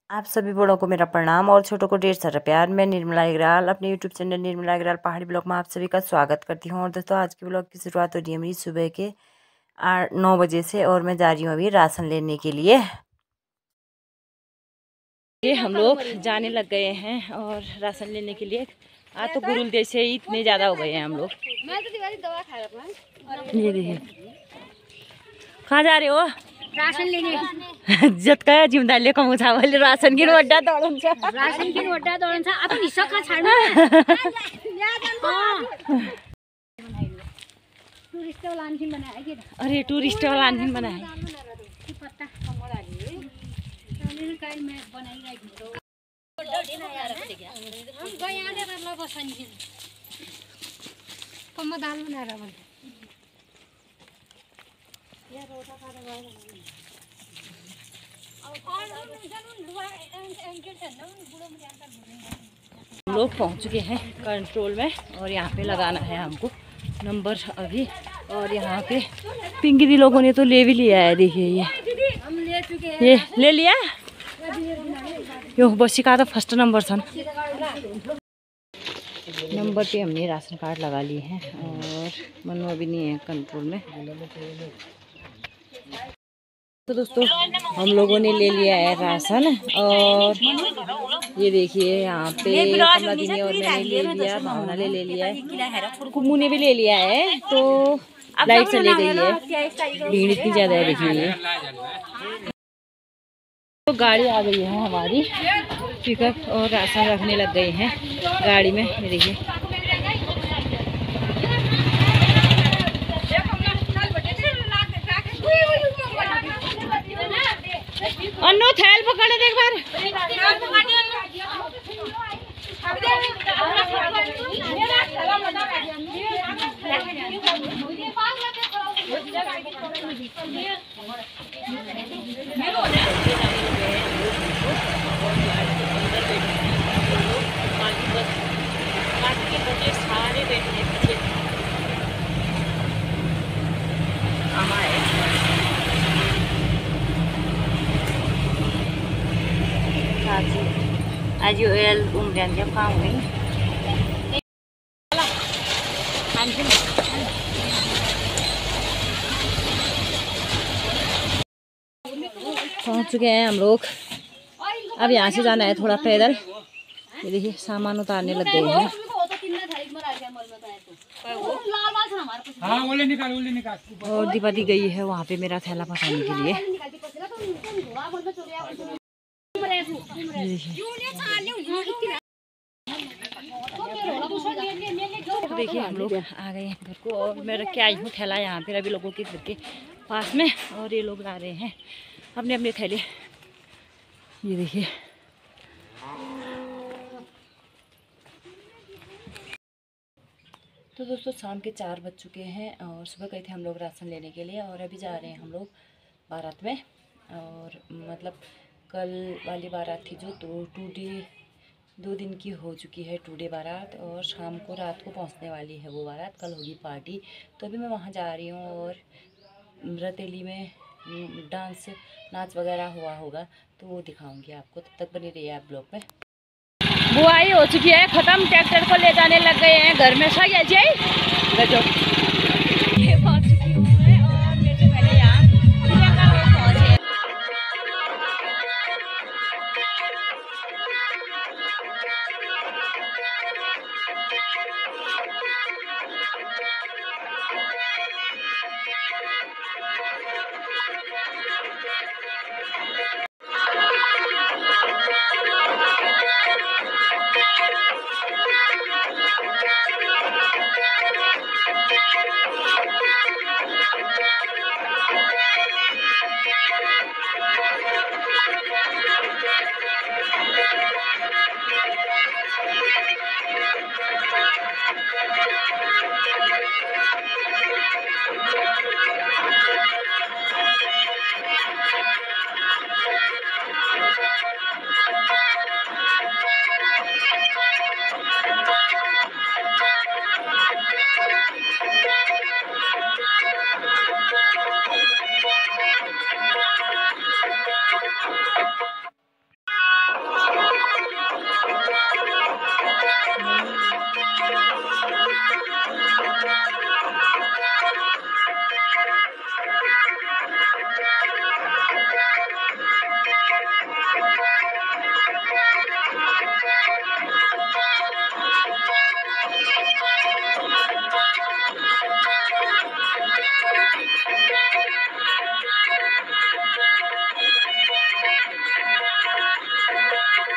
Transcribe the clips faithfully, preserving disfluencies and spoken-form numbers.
आप सभी बड़ों को मेरा प्रणाम और छोटों को ढेर सारा प्यार। मैं निर्मला अग्रवाल अपने यूट्यूब चैनल निर्मला अग्रवाल पहाड़ी ब्लॉग में आप सभी का स्वागत करती हूँ। और दोस्तों, आज के ब्लॉग की शुरुआत हो रही है मेरी सुबह के आठ नौ बजे से और मैं जा रही हूँ अभी राशन लेने के लिए। ये हम लोग जाने लग गए हैं और राशन लेने के लिए। आज तो गुरुल से ही इतने ज़्यादा हो गए हैं हम लोग। ये देखिए, कहाँ जा रहे हो? राशन लेने। जत का जिम्मेदारी ले कम उठा वाले राशन की वड्डा दौड़न छ राशन की वड्डा दौड़न छ अपन हिस्सा का छाड्नु। टूरिस्ट वाला आन्थिन बनाए के। अरे टूरिस्ट वाला आन्थिन बनाए। पत्ता कमरा लिए। तने काई में बनाई गई तो। हम गए आने कर लो बसनी। कम दाल बना रहा बन। ये रोटा खा रहा है। हम लोग पहुंच चुके हैं कंट्रोल में और यहाँ पे लगाना है हमको नंबर अभी। और यहाँ पे पिंकी दी लोगों ने तो ले भी लिया है। देखिए ये हम ले चुके हैं। ये ले लिया यो बसी का तो फर्स्ट नंबर था। नंबर पे हमने राशन कार्ड लगा लिए हैं और मनु अभी नहीं है कंट्रोल में। तो दोस्तों, हम लोगों ने ले लिया है राशन और ये देखिए यहाँ पे कमला दी ने और मैंने ले लिया, भावना ने ले लिया है, कुमू ने भी ले लिया है। तो लाइट चली गई है, भीड़ इतनी ज़्यादा है। देखिए तो गाड़ी आ गई है हमारी पिकअप और राशन रखने लग गए हैं गाड़ी में। ये देखिए अन्नू थैल पकड़े देख बार। सारे बैठे हैं पीछे। आज यो एल उम्रियान क्या काम हुई पहुंच चुके हैं हम लोग। अब यहाँ से जाना है थोड़ा पैदल। ये देखिए सामान उतारने लग गए हैं। और दीपा दी गई है वहाँ पे मेरा थैला पकाने के लिए। तो देखिए हम लोग आ गए हैं घर को और मैं रख के आई हूँ थैला यहाँ पे अभी लोगों के घर के पास में। और ये लोग ला रहे हैं अपने अपने थैले। ये देखिए तो दोस्तों, शाम के चार बज चुके हैं और सुबह गए थे हम लोग राशन लेने के लिए और अभी जा रहे हैं हम लोग बारात में। और मतलब कल वाली बारात थी जो तो टू डे दो दिन की हो चुकी है टू डे बारात और शाम को रात को पहुंचने वाली है वो बारात। कल होगी पार्टी। तो अभी मैं वहां जा रही हूँ और रतेली में डांस नाच वगैरह हुआ होगा तो वो दिखाऊंगी आपको। तब तक बनी रहिए आप ब्लॉग में। बुआई हो चुकी है खत्म, ट्रैक्टर को ले जाने लग गए हैं घर में। सही है जी।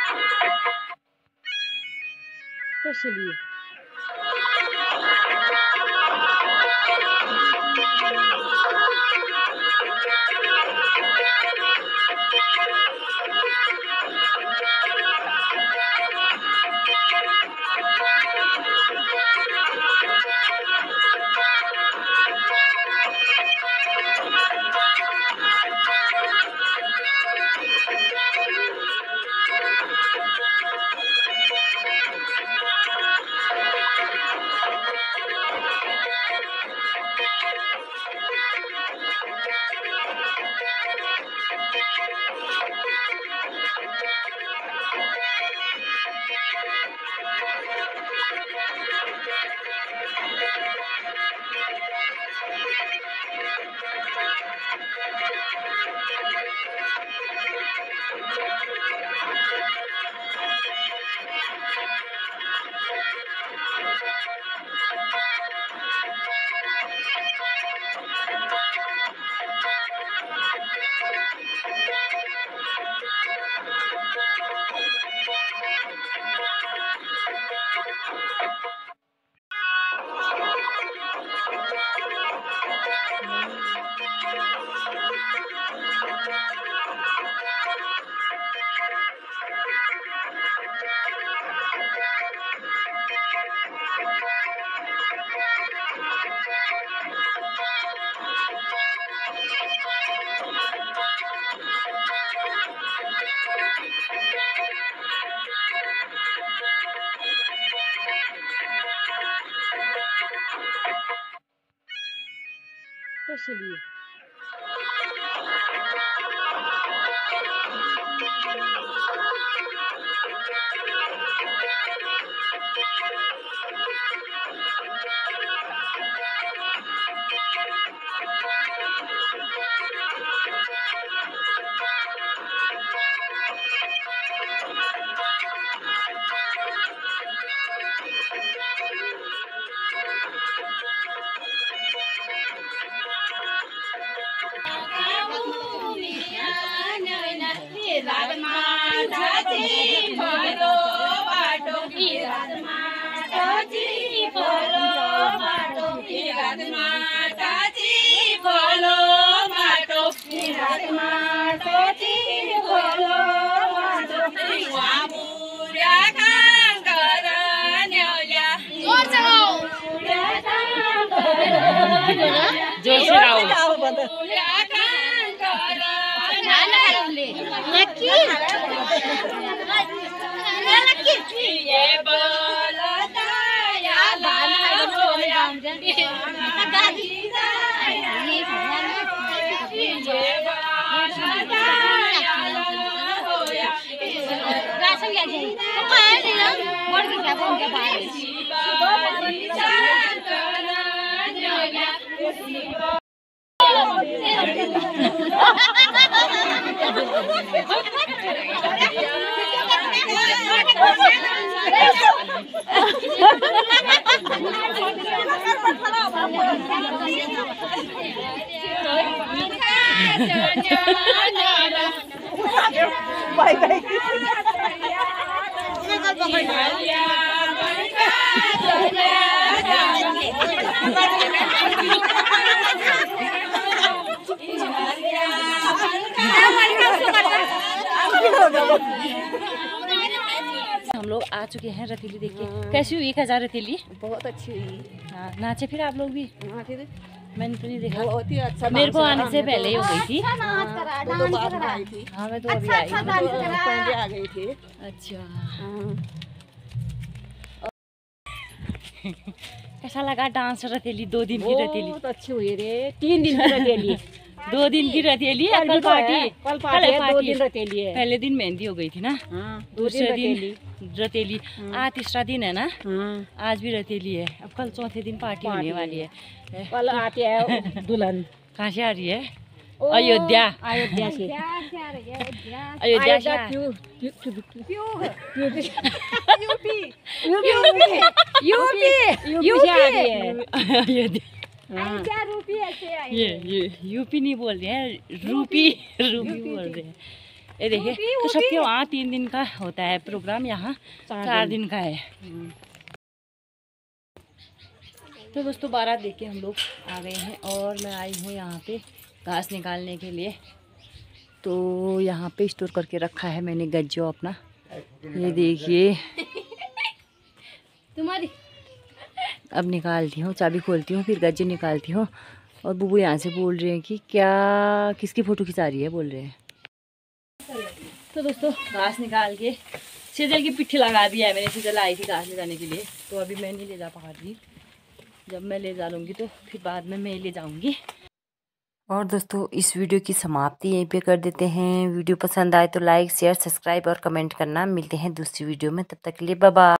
चलिए चलिए हम लोग आ चुके हैं रतीली देख के। कैसी हुई खजा रतीली? बहुत अच्छी हुई। हाँ, नाचे फिर आप लोग भी? हाँ, फिर मैंने तो नहीं देखा। बहुत ही अच्छा। मेरे को आने से पहले ही हो गई थी। हाँ, मैं तो अभी आई पहले आ गई थी। अच्छा, कैसा लगा डांस रतीली? दो दिन की रतीली बहुत अच्छी हुई रे। तीन दिन की रतीली दो दिन की रतीली है। कल पार्टी, कल पार्टी दो दिन रतीली है। पहले दिन मेहंदी हो गई थी ना। हाँ, दूसरे दिन रतीली। आज तीसरा दिन है ना। हाँ, आज भी रतीली है। अब कल चौथे दिन पार्टी होने वाली है। कल आती है दुल्हन। कहाँ से आ रही है? अयोध्या। अयोध्या से। अयोध्या से ये ये यूपी नहीं बोल रहे हैं, रूपी रूपी बोल रहे हैं। ये देखिए तो सबके वहाँ तीन दिन का होता है प्रोग्राम, यहाँ चार दिन का है। तो दोस्तों बारात देख के हम लोग आ गए हैं और मैं आई हूँ यहाँ पे घास निकालने के लिए। तो यहाँ पे स्टोर करके रखा है मैंने गज्जो अपना, ये देखिए तुम्हारी। अब निकालती हूँ, चाबी खोलती हूँ, फिर गज्जे निकालती हूँ। और बुबू यहाँ से बोल रहे हैं कि क्या किसकी फ़ोटो खिंचा रही है, बोल रहे हैं। तो दोस्तों घास निकाल के सीजल की पिट्ठी लगा दिया है मैंने। सीजल आई थी घास ले जाने के लिए, तो अभी मैं नहीं ले जा पा रही। जब मैं ले जा लूँगी तो फिर बाद में मैं ले जाऊँगी। और दोस्तों इस वीडियो की समाप्ति यहीं पे कर देते हैं। वीडियो पसंद आए तो लाइक शेयर सब्सक्राइब और कमेंट करना। मिलते हैं दूसरी वीडियो में, तब तक के लिए बाय बाय।